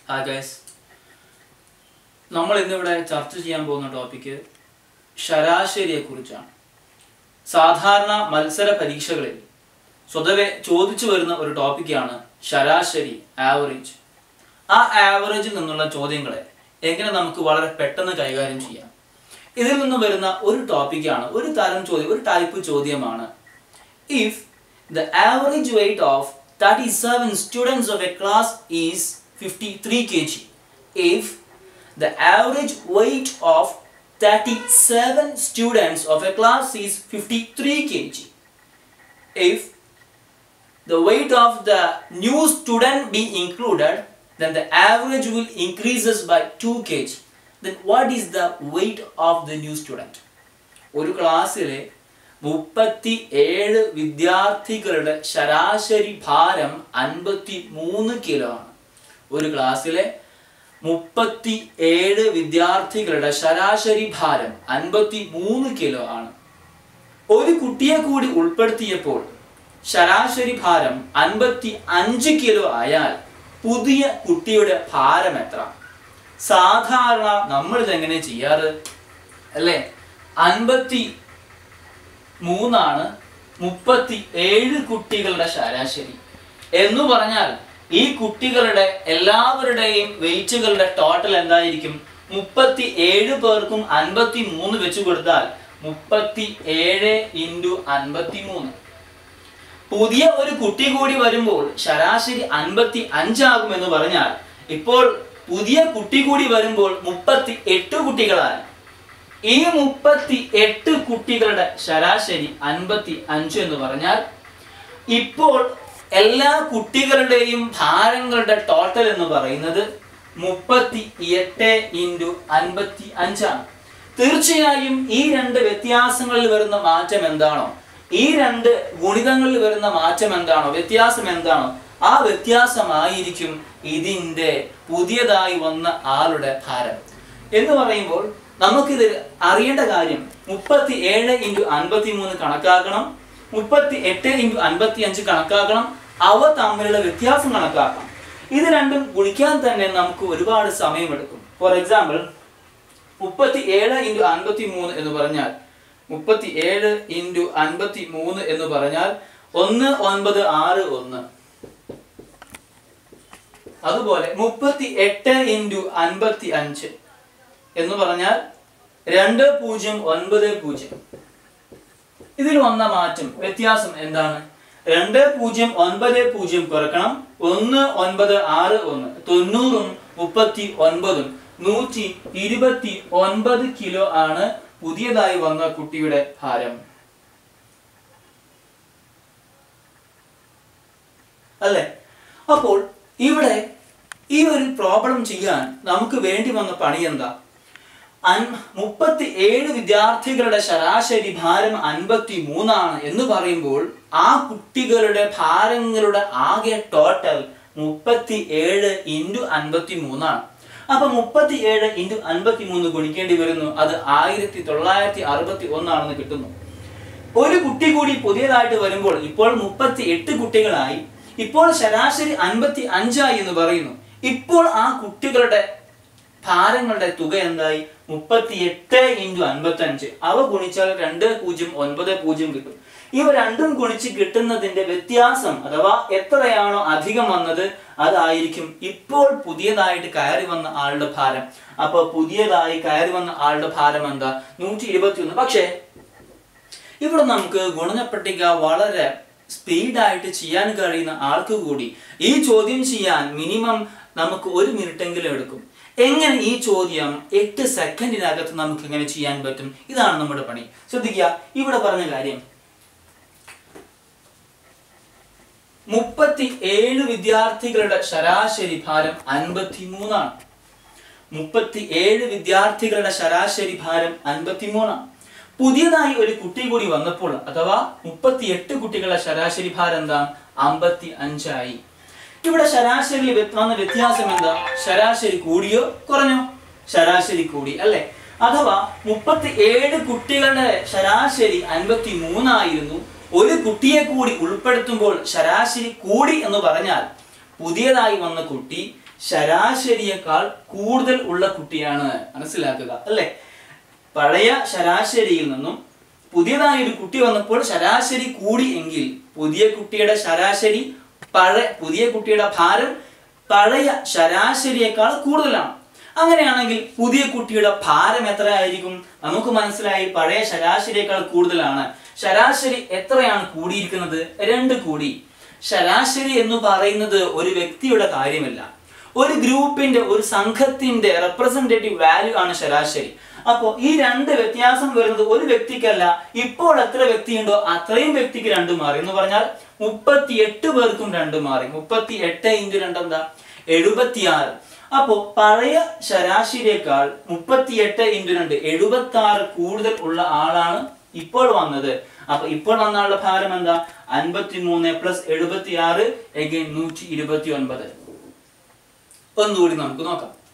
Hi guys. നമ്മൾ ഇന്നിവിടെ ചർച്ച ചെയ്യാൻ പോകുന്ന ടോപ്പിക് ശരാശരിയെക്കുറിച്ചാണ്. സാധാരണ മത്സര പരീക്ഷകളിൽ സ്വതവേ ചോദിച്ചു വരുന്ന ഒരു ടോപ്പിക്കാണ് ശരാശരി, ആവറേജ്. ആ ആവറേജിൽ നിന്നുള്ള ചോദ്യങ്ങളെ എങ്ങനെ നമുക്ക് വളരെ പെട്ടെന്ന് കൈകാര്യം ചെയ്യാം. ഇതിൽ നിന്ന് വരുന്ന ഒരു ടോപ്പിക്കാണ്, ഒരു തരം ചോദ്യം, ഒരു ടൈപ്പ് ചോദ്യമാണ്. If the average weight of 37 students of a class is 53 kg. If the average weight of 37 students of a class is 53 kg. If the weight of the new student be included, then the average will increases by 2 kg. Then what is the weight of the new student? ഒരു ക്ലാസ്സിലെ 37 വിദ്യാർത്ഥികളുടെ ശരാശരി ഭാരം 53 kilo ആണ്. ഒരു ക്ലാസ്സിലെ 37 വിദ്യാർത്ഥികളുടെ ശരാശരി ഭാരം 53 കിലോ ആണ്. ഒരു കുട്ടിയെ കൂടി ഉൾപ്പെടുത്തിയപ്പോൾ ശരാശരി ഭാരം 55 കിലോ ആയാൽ പുതിയ കുട്ടിയുടെ ഭാരം എത്ര? സാധാരണ നമ്മൾ ഇതെങ്ങനെ ചെയ്യാറ് അല്ലേ? 53 ആണ് 37 കുട്ടികളുടെ ശരാശരി എന്ന് പറഞ്ഞാൽ ഈ കുട്ടികളുടെ എല്ലാവരുടെയും വെയിറ്റുകളുടെ ടോട്ടൽ എന്തായിരിക്കും? 37 പേർക്കും 53 വെച്ച് കൊടുത്താൽ 37 × 53. പുതിയ ഒരു കുട്ടി കൂടി വരുമ്പോൾ ശരാശരി 55 ആകുമെന്ന് പറഞ്ഞാൽ ഇപ്പോൾ പുതിയ കുട്ടി കൂടി വരുമ്പോൾ 38 കുട്ടികളായി. ഈ 38 കുട്ടികളുടെ ശരാശരി 55 എന്ന് പറഞ്ഞാൽ ഇപ്പോൾ എല്ലാ കുട്ടികളുടെയും ഭാരങ്ങളുടെ ടോട്ടൽ എന്ന് പറയുന്നത് 38 × 55 ആണ്. തീർച്ചയായും ഈ രണ്ട് വ്യത്യാസങ്ങളിൽ വരുന്ന മാറ്റം എന്താണോ, ഈ രണ്ട് ഗുണിതങ്ങളിൽ വരുന്ന മാറ്റം എന്താണോ, വ്യത്യാസം എന്താണോ, ആ വ്യത്യാസമായിരിക്കും ഇതിൻ്റെ പുതിയതായി വന്ന ആളുടെ ഭാരം എന്ന് പറയുമ്പോൾ നമുക്കിത് അറിയേണ്ട കാര്യം 37 × 53 കണക്കാക്കണം, 38 × 55 കണക്കാക്കണം, അവ തമ്മിലുള്ള വ്യത്യാസം കണക്കാക്കണം. ഇത് രണ്ടും ഗുണിക്കാൻ തന്നെ നമുക്ക് ഒരുപാട് സമയമെടുക്കും. ഫോർ എക്സാമ്പിൾ 37 × 53 എന്ന് പറഞ്ഞാൽ 37 × 53 എന്ന് പറഞ്ഞാൽ 1961. അതുപോലെ 38 × 55 എന്ന് പറഞ്ഞാൽ 2090. ഇതിൽ വന്ന മാറ്റം വ്യത്യാസം എന്താണ്? 2090 കുറക്കണം 1961. 90ഉം 39ഉം 129 കിലോ ആണ് പുതിയതായി വന്ന കുട്ടിയുടെ ഭാരം അല്ലേ? അപ്പോൾ ഇവിടെ ഈ ഒരു പ്രോബ്ലം ചെയ്യാൻ നമുക്ക് വേണ്ടി വന്ന പണി എന്താ? 37 വിദ്യാർത്ഥികളുടെ ശരാശരി ഭാരം 53 ആണ് എന്ന് പറയുമ്പോൾ ആ കുട്ടികളുടെ ഭാരങ്ങളുടെ ആകെ ടോട്ടൽ 37 × 53 ആണ്. അപ്പൊ 37 × 53 ഗുണിക്കേണ്ടി വരുന്നു. അത് 1961 ആണെന്ന് കിട്ടുന്നു. ഒരു കുട്ടി കൂടി പുതിയതായിട്ട് വരുമ്പോൾ ഇപ്പോൾ 38 കുട്ടികളായി. ഇപ്പോൾ ശരാശരി 55 ആയി എന്ന് പറയുന്നു. ഇപ്പോൾ ആ കുട്ടികളുടെ ഭാരങ്ങളുടെ തുക എന്തായി? 38 × 55. അവ ഗുണിച്ചാൽ 2090 കിട്ടും. ഇവ രണ്ടും ഗുണിച്ച് കിട്ടുന്നതിന്റെ വ്യത്യാസം അഥവാ എത്രയാണോ അധികം വന്നത് അതായിരിക്കും ഇപ്പോൾ പുതിയതായിട്ട് കയറി വന്ന ആളുടെ ഭാരം. അപ്പൊ പുതിയതായി കയറി വന്ന ആളുടെ ഭാരം എന്താ? 121. പക്ഷേ ഇവിടെ നമുക്ക് ഗുണനപ്പട്ടിക വളരെ സ്പീഡായിട്ട് ചെയ്യാൻ കഴിയുന്ന ആൾക്ക് കൂടി ഈ ചോദ്യം ചെയ്യാൻ മിനിമം നമുക്ക് 1 മിനിറ്റെങ്കിലും എടുക്കും. എങ്ങനെ ഈ ചോദ്യം 8 സെക്കൻഡിനകത്ത് നമുക്ക് എങ്ങനെ ചെയ്യാൻ പറ്റും? ഇതാണ് നമ്മുടെ പണി. ശ്രദ്ധിക്കുക, ഇവിടെ പറഞ്ഞ കാര്യം 37 വിദ്യാർത്ഥികളുടെ ശരാശരി ഭാരം 53 ആണ്. 37 വിദ്യാർത്ഥികളുടെ ശരാശരി ഭാരം 53 ആണ്. പുതിയതായി ഒരു കുട്ടി കൂടി വന്നപ്പോൾ അഥവാ 38 കുട്ടികളുടെ ശരാശരി ഭാരം എന്താ? 55 ആയി. ഇവിടെ ശരാശരി വന്ന വ്യത്യാസം എന്താ? ശരാശരി കൂടിയോ കുറഞ്ഞോ? ശരാശരി കൂടി അല്ലേ? അഥവാ 37 കുട്ടികളുടെ ശരാശരി 53 ആയിരുന്നു. ഒരു കുട്ടിയെ കൂടി ഉൾപ്പെടുത്തുമ്പോൾ ശരാശരി കൂടി എന്ന് പറഞ്ഞാൽ പുതിയതായി വന്ന കുട്ടി ശരാശരിയേക്കാൾ കൂടുതൽ ഉള്ള കുട്ടിയാണ്. മനസ്സിലാക്കുക അല്ലേ? പഴയ ശരാശരിയിൽ നിന്നും പുതിയതായി ഒരു കുട്ടി വന്നപ്പോൾ ശരാശരി കൂടി എങ്കിൽ പുതിയ കുട്ടിയുടെ ഭാരം പഴയ ശരാശരിയേക്കാൾ കൂടുതലാണ്. അങ്ങനെയാണെങ്കിൽ പുതിയ കുട്ടിയുടെ ഭാരം എത്രയായിരിക്കും? നമുക്ക് മനസ്സിലായി പഴയ ശരാശരിയേക്കാൾ കൂടുതലാണ്. ശരാശരി എത്രയാണ് കൂടിയിരിക്കുന്നത്? 2 കൂടി. ശരാശരി എന്ന് പറയുന്നത് ഒരു വ്യക്തിയുടെ കാര്യമല്ല, ഒരു ഗ്രൂപ്പിന്റെ, ഒരു സംഘത്തിന്റെ റെപ്രസെന്റേറ്റീവ് വാല്യൂ ആണ് ശരാശരി. അപ്പോൾ ഈ 2 വ്യത്യാസം വരുന്നത് ഒരു വ്യക്തിക്കല്ല. ഇപ്പോൾ എത്ര വ്യക്തിയുണ്ടോ അത്രയും വ്യക്തിക്ക് 2 മാറി എന്ന് പറഞ്ഞാൽ 38 പേർക്കും 2 മാറി. 38 × 2 എന്താ? 76. അപ്പോ പഴയ ശരാശരിയേക്കാൾ 38 × 2 76 കൂടുതൽ ഉള്ള ആളാണ് ഇപ്പോൾ വന്നത്. അപ്പൊ ഇപ്പോൾ വന്ന ആളുടെ ഭാരം എന്താ? 53 + 76 129. ഒന്നുകൂടി നമുക്ക് നോക്കാം.